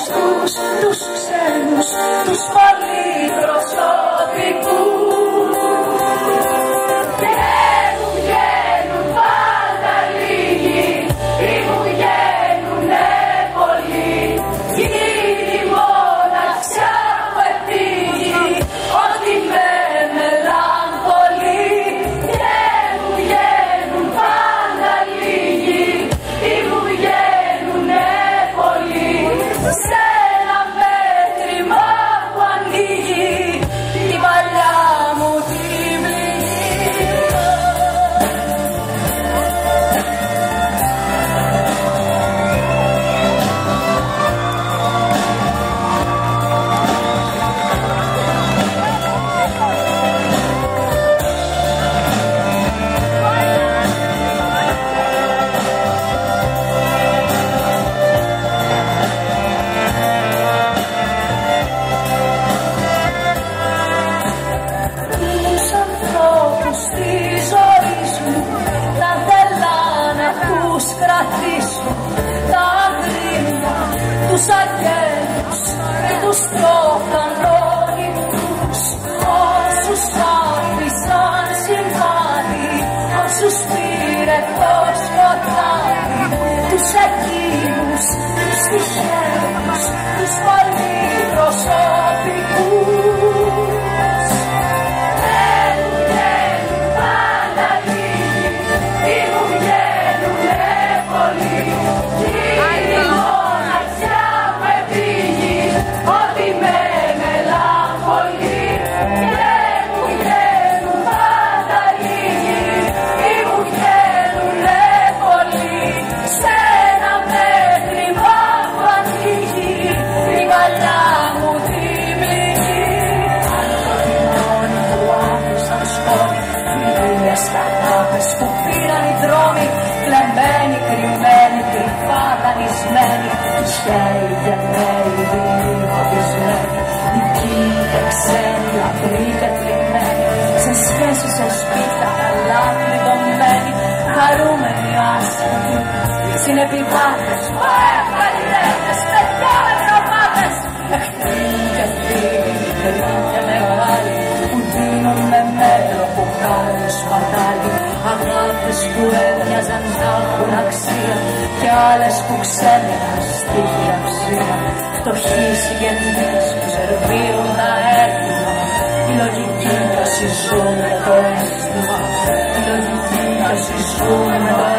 αυτούς τους ξένους, τους πολυπροσωπικούς. Βγαίνουν πάντα λίγοι ή μου βγαίνουνε πολλοί, κι η μοναξιά μου επίγει ότι με μελαγχολεί. Βγαίνουν πάντα λίγοι ή μου βγαίνουνε πολλοί, σε ένα μέτρημα που ανοίγει την παλιά μου τη πληγή. Τους ανθρώπους στη ζωή σου θα θέλα να τους κρατήσω, τα αγρίμια, τους αγγέλους και τους τροχανόνιμους, όσους άφησαν σημάδι, όσους πήρε το σκοτάδι, τους εκείνους, τους τυχαίους, τους πολυπροσωπικούς. Που πήραν οι δρόμοι, κλεμμένοι, κρυμμένοι, κρυφά δανεισμένοι, τυχαίοι, γενναίοι, δειλοί, φοβισμένοι, δικοί και ξένοι, λαμπροί και θλιμμένοι, σε σχέσεις, σε σπίτα, καλά κλειδωμένοι, χαρούμενοι, άσχετοι, συνεπιβάτες, καλλιτέχνες, παιδιά με γραμμάτες, εχθροί και φίλοι, μικροί και μεγάλοι, που δίνουν με μέτρο που κάνουν σπατάλι, αγάπες που έμοιαζαν να έχουν αξία κι άλλες που ξέμειναν στη χειραψία, φτωχοί συγγενείς που σερβίρουν τα έθιμα, η λογική κι όσοι ζουν με το αίσθημα, η λογική κι όσοι ζουν με το αίσθημα.